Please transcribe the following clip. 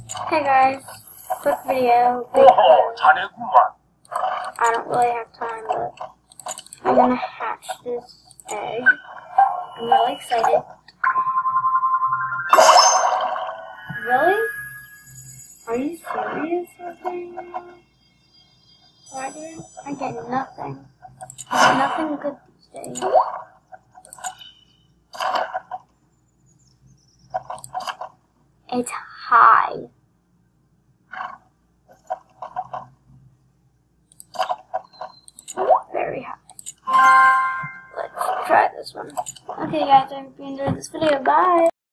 Hey guys, quick video. 잘했구만. I don't really have time, but I'm gonna hatch this egg. I'm really excited. Really? Are you serious with me? Right? I get nothing. I get nothing good these days. It's high. Very high. Let's try this one. Okay guys, I hope you enjoyed this video. Bye!